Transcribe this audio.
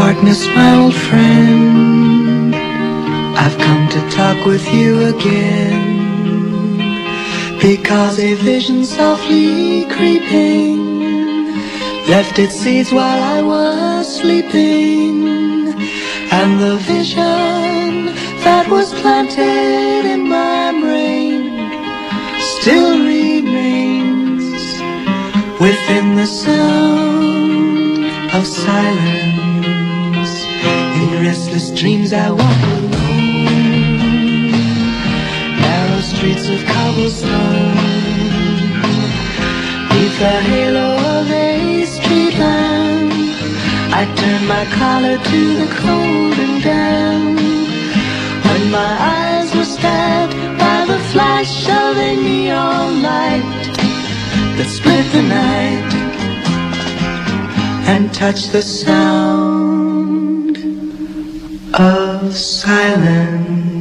darkness, my old friend, I've come to talk with you again, because a vision softly creeping left its seeds while I was sleeping, and the vision that was planted in my brain still remains within the sound of silence. In restless dreams I walk alone, narrow streets of cobblestone, beneath the halo of a street lamp. I turn my collar to the cold and damp, when my eyes were stabbed by the flash of a neon light that split the night and touched the sound of silence.